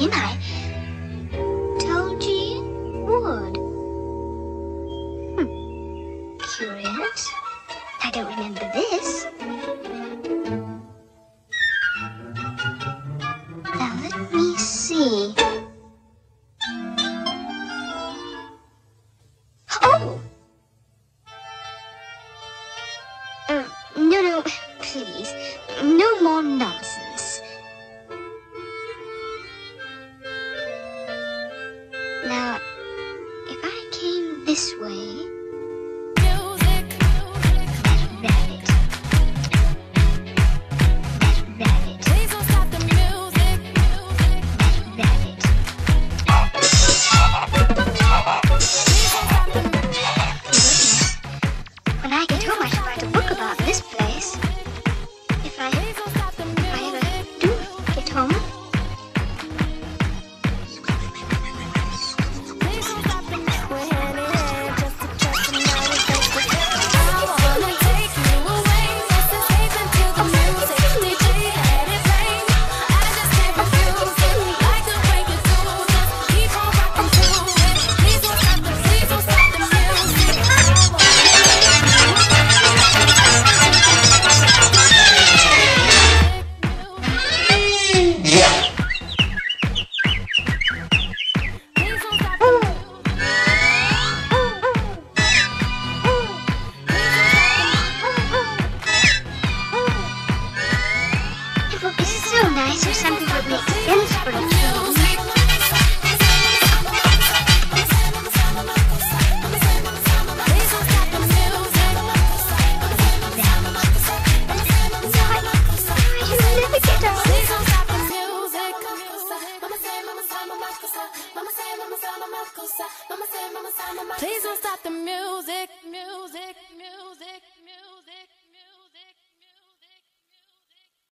didn't I? Told you you would. Curious. I don't remember this. Now let me see. Oh! No, please. No more nonsense. Now, if I came this way... Rabbit. Rabbit. Please don't stop the music. Rabbit. Goodness. When I get home, I should write a book about this place. If I ever do get home. It would be so nice if something would make sense for a change. Please don't stop the music.